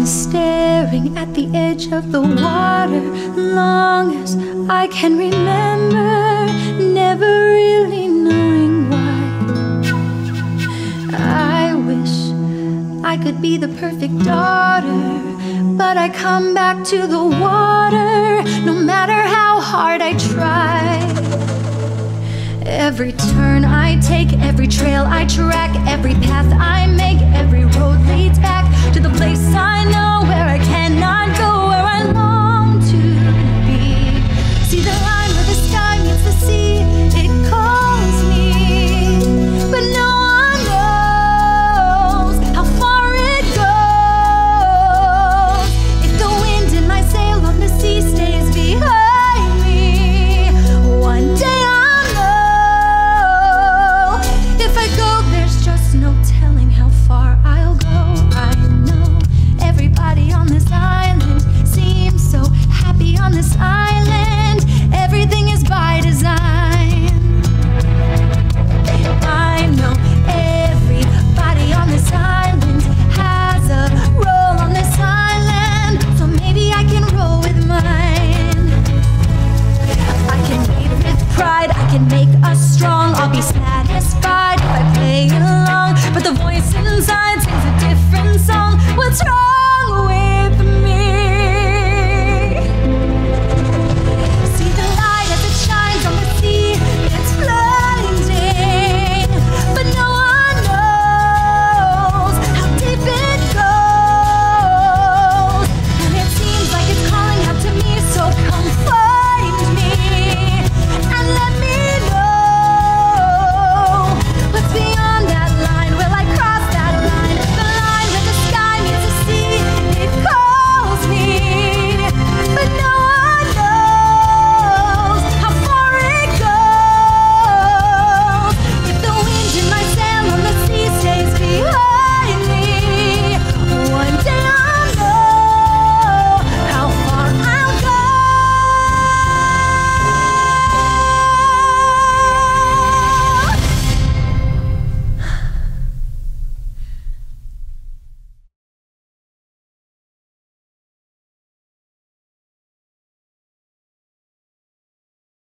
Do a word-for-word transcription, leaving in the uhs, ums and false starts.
staring at the edge of the water, long as I can remember, never really knowing why. I wish I could be the perfect daughter, but I come back to the water, no matter how hard I try. Every turn I take, every trail I track, every path I make, every road leads back to the place I know.